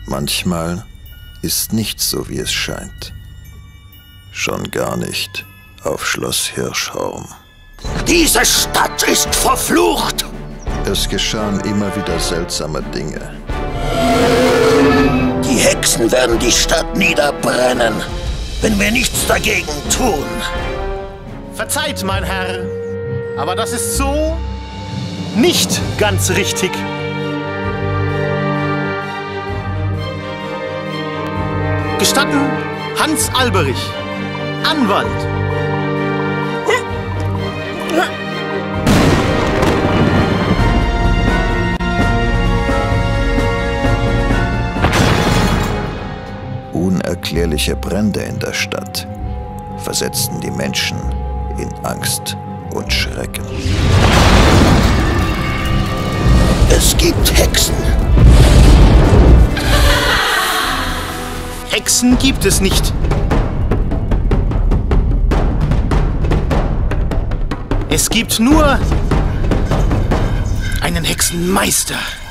Manchmal ist nichts so, wie es scheint. Schon gar nicht auf Schloss Hirschhorn. Diese Stadt ist verflucht! Es geschahen immer wieder seltsame Dinge. Die Hexen werden die Stadt niederbrennen, wenn wir nichts dagegen tun. Verzeiht, mein Herr, aber das ist so nicht ganz richtig. Gestatten Hans Alberich, Anwalt. Unerklärliche Brände in der Stadt versetzten die Menschen in Angst und Schrecken. Es gibt Hexen. Hexen gibt es nicht. Es gibt nur einen Hexenmeister.